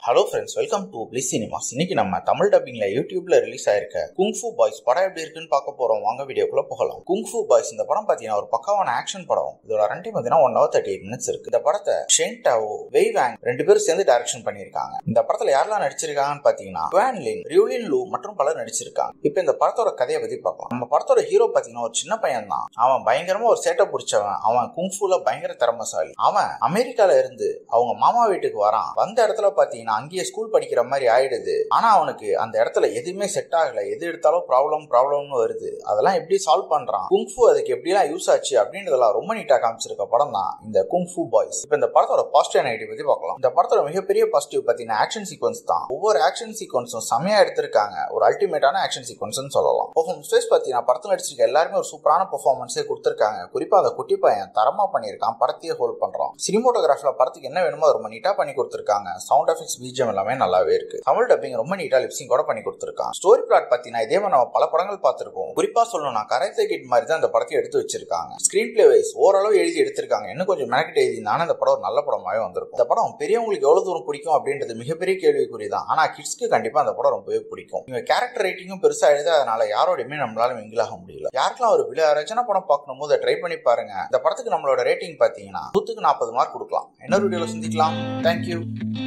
Hello friends, welcome to bliss cinemas. இன்னைக்கு நம்ம தமிழ் டப்பிங்ல யூடியூப்ல ரிலீஸ் ஆயிருக்க குங்ஃபூ பாய்ஸ் படம் எப்படி இருக்குன்னு பார்க்க போறோம். வாங்க வீடியோக்குள்ள போகலாம். குங்ஃபூ பாய்ஸ் இந்த படம் பாத்தீங்கன்னா ஒரு பக்காவான ஆக்ஷன் படம். இதோட ரன் டைம் பாத்தீங்கன்னா 1 hour 38 minutes இருக்கு. இந்த படத்தை ஷென் டாவோ, வெய் வாங் 2 பேரும் சேர்ந்து டைரக்ஷன் பண்ணிருக்காங்க. இந்த படத்துல யாரெல்லாம் நடிச்சிருக்காங்கன்னு பாத்தீங்கன்னா குவான் லின், ரியூலின் லூ மற்றும் பலர் நடிச்சிருக்காங்க. இப்போ இந்த படத்தோட கதையை பத்தி பார்க்கலாம். நம்ம படத்தோட ஹீரோ பாத்தீங்கன்னா ஒரு சின்ன பையன் தான். அவன் பயங்கரமா ஒரு சேட்டை பிடிச்சவன். அவன் குங்ஃபூல பயங்கர திறமசாலி. அவன் அமெரிக்கால இருந்து அவங்க மாமா வீட்டுக்கு வரான். வந்த இடத்துல பாத்தீங்கன்னா அங்கேயே ஸ்கூல் படிக்கிற மாதிரி ஆயிடுது. ஆனா அவனுக்கு அந்த இடத்துல எதுவுமே செட் ஆகல. எது எடுத்தாலும் ப்ராப்ளம்னு வருது. அதெல்லாம் எப்படி சால்வ் பண்றான், குங்ஃபூ அதுக்கு எப்படிலாம் யூஸ் ஆச்சு அப்படின்றதெல்லாம் ரொம்ப நீட்டா காமிச்சிருக்க படம் தான் இந்த குங்ஃபூ பாய்ஸ். இப்போ இந்த படத்தோட பாசிட்டிவ் நெகட்டிவ் பத்தி பார்க்கலாம். இந்த படத்தோட மிகப்பெரிய பாசிட்டிவ் பாத்தீங்கன்னா ஆக்ஷன் சீக்வன்ஸ் தான். ஒவ்வொரு ஆக்ஷன் சீக்வன்ஸும் செமையா எடுத்திருக்காங்க. ஒரு அல்டிமேட்டான ஆக்ஷன் சீக்வன்ஸ் சொல்லலாம். பெர்ஃபார்மன்ஸ் பாத்தீங்கன்னா படத்துல நடிச்சிருக்க எல்லாருமே ஒரு சூப்பரான பெர்ஃபார்மன்ஸே கொடுத்திருக்காங்க. குறிப்பா அந்த குட்டி பையன் தரமா பண்ணிருக்கான். படத்தையே ஹோல்ட் பண்றான். சினிமோட்டோகிராஃபில படத்துக்கு என்ன வேணுமோ ரொம்ப நீட்டா பண்ணி கொடுத்திருக்காங்க. சவுண்ட் எஃபெக்ட்ஸ், பிஜிஎம் எல்லாமே நல்லாவே இருக்கு. தமிழ் டப்பிங் ரொம்ப நீட்டா லிப்சிங் கூட பண்ணி கொடுத்திருக்கான். ஸ்டோரி பிளாட் பாத்தீங்கன்னா இதே மாதிரி நம்ம பல படங்கள் பார்த்திருக்கோம். குறிப்பா சொல்லணும்னா கராத்தே கிட் மாதிரி தான் அந்த படத்தை எடுத்து வச்சிருக்காங்க. ஸ்கிரீன் பிளே வைஸ் ஓரளவு எழுதி எடுத்திருக்காங்க. இன்னும் கொஞ்சம் மெனக்கிட்டு எழுதினாலும் இந்த படம் ஒரு நல்ல படமாவே வந்திருக்கும். இந்த படம் பெரியவங்களுக்கு எவ்வளவு தூரம் பிடிக்கும் அப்படின்றது மிகப்பெரிய கேள்விக்குறி தான். ஆனா கிட்ஸ்க்கு கண்டிப்பா அந்த படம் ரொம்பவே பிடிக்கும். இவங்க கேரக்டர் ரைட்டிங்கும் பெருசா எழுத, அதனால யாரோடையுமே நம்மளால மிங்கிளாக முடியல. யாருக்கெல்லாம் ஒரு விளையாடுறச்சன படம் பார்க்கணும் போது ட்ரை பண்ணி பாருங்க. இந்த படத்துக்கு நம்மளோட ரேட்டிங் பாத்தீங்கன்னா 100க்கு 40 மார்க் கொடுக்கலாம். இன்னொரு வீடியோல சந்திக்கலாம். தேங்க்யூ.